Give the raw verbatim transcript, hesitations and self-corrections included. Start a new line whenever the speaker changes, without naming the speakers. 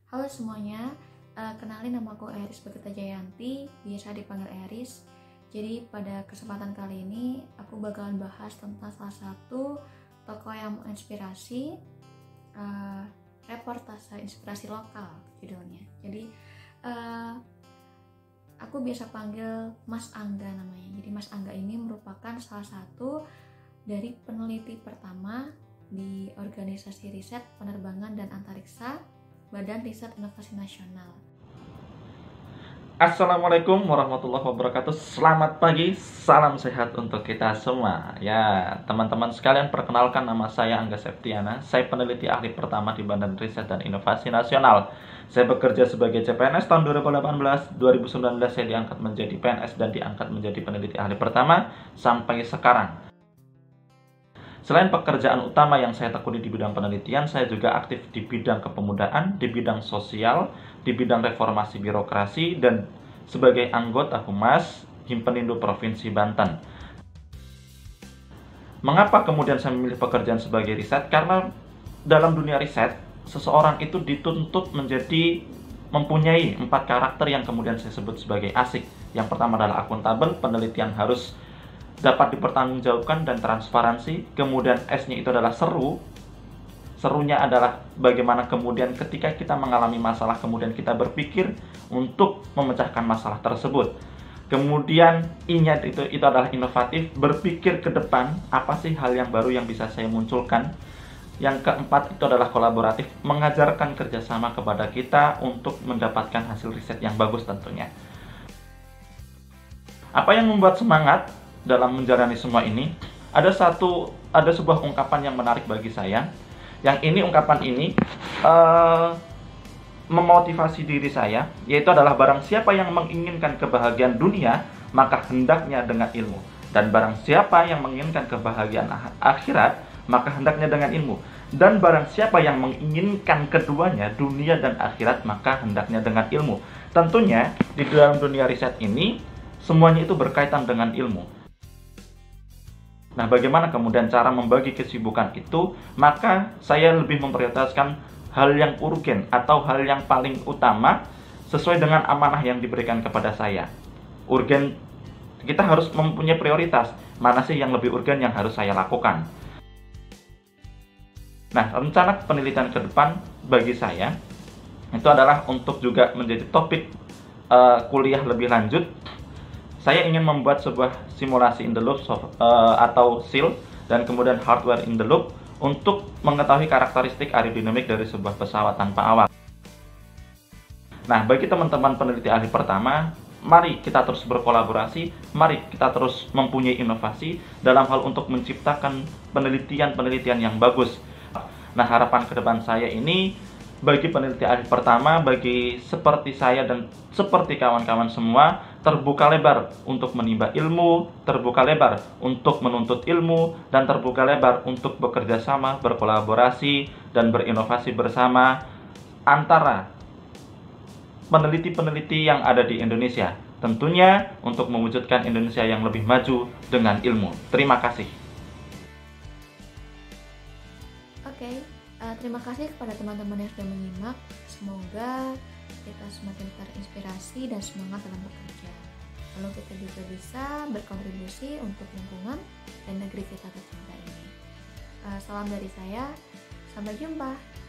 Halo semuanya, uh, kenalin nama aku Eris Bagita Jayanti, biasa dipanggil Eris. Jadi pada kesempatan kali ini aku bakalan bahas tentang salah satu tokoh yang menginspirasi, uh, reportase inspirasi lokal judulnya. Jadi uh, aku biasa panggil Mas Angga namanya. Jadi Mas Angga ini merupakan salah satu dari peneliti pertama di Organisasi Riset Penerbangan dan Antariksa Badan Riset Inovasi Nasional.
Assalamualaikum warahmatullahi wabarakatuh. Selamat pagi, salam sehat untuk kita semua. Ya, teman-teman sekalian, perkenalkan nama saya Angga Septiana. Saya peneliti ahli pertama di Badan Riset dan Inovasi Nasional. Saya bekerja sebagai C P N S tahun dua ribu delapan belas. dua ribu sembilan belas saya diangkat menjadi P N S dan diangkat menjadi peneliti ahli pertama sampai sekarang. Selain pekerjaan utama yang saya tekuni di bidang penelitian, saya juga aktif di bidang kepemudaan, di bidang sosial, di bidang reformasi birokrasi, dan sebagai anggota Humas Himpenindo Provinsi Banten. Mengapa kemudian saya memilih pekerjaan sebagai riset? Karena dalam dunia riset, seseorang itu dituntut menjadi mempunyai empat karakter yang kemudian saya sebut sebagai asik. Yang pertama adalah akuntabel, penelitian harus dapat dipertanggungjawabkan dan transparansi. Kemudian S-nya itu adalah seru. Serunya adalah bagaimana kemudian ketika kita mengalami masalah, kemudian kita berpikir untuk memecahkan masalah tersebut. Kemudian I-nya itu, itu adalah inovatif, berpikir ke depan, apa sih hal yang baru yang bisa saya munculkan. Yang keempat itu adalah kolaboratif, mengajarkan kerjasama kepada kita untuk mendapatkan hasil riset yang bagus tentunya. Apa yang membuat semangat dalam menjalani semua ini? Ada satu, ada sebuah ungkapan yang menarik bagi saya. Yang ini, ungkapan ini uh, memotivasi diri saya, yaitu adalah barang siapa yang menginginkan kebahagiaan dunia, maka hendaknya dengan ilmu. Dan barang siapa yang menginginkan kebahagiaan akhirat, maka hendaknya dengan ilmu. Dan barang siapa yang menginginkan keduanya, dunia dan akhirat, maka hendaknya dengan ilmu. Tentunya di dalam dunia riset ini semuanya itu berkaitan dengan ilmu. Nah, bagaimana kemudian cara membagi kesibukan itu? Maka saya lebih memprioritaskan hal yang urgen atau hal yang paling utama sesuai dengan amanah yang diberikan kepada saya. Urgen, kita harus mempunyai prioritas. Mana sih yang lebih urgen yang harus saya lakukan? Nah, rencana penelitian ke depan bagi saya itu adalah untuk juga menjadi topik uh, kuliah lebih lanjut. Saya ingin membuat sebuah simulasi in the loop uh, atau S I L dan kemudian hardware in the loop untuk mengetahui karakteristik aerodinamik dari sebuah pesawat tanpa awak. Nah, bagi teman-teman peneliti ahli pertama, mari kita terus berkolaborasi, mari kita terus mempunyai inovasi dalam hal untuk menciptakan penelitian-penelitian yang bagus. Nah, harapan ke depan saya ini bagi peneliti ahli pertama, bagi seperti saya dan seperti kawan-kawan semua, terbuka lebar untuk menimba ilmu, terbuka lebar untuk menuntut ilmu, dan terbuka lebar untuk bekerja sama, berkolaborasi, dan berinovasi bersama antara peneliti-peneliti yang ada di Indonesia. Tentunya untuk mewujudkan Indonesia yang lebih maju dengan ilmu. Terima kasih.
Oke, okay. uh, terima kasih kepada teman-teman yang sudah menyimak. Semoga kita semakin terinspirasi dan semangat dalam bekerja. Lalu kita juga bisa berkontribusi untuk lingkungan dan negeri kita tercinta ini. Uh, salam dari saya, sampai jumpa.